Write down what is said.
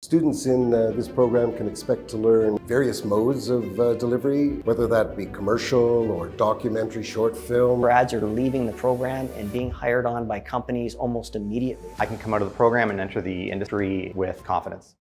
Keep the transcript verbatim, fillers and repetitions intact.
Students in uh, this program can expect to learn various modes of uh, delivery, whether that be commercial or documentary, short film. Grads are leaving the program and being hired on by companies almost immediately. I can come out of the program and enter the industry with confidence.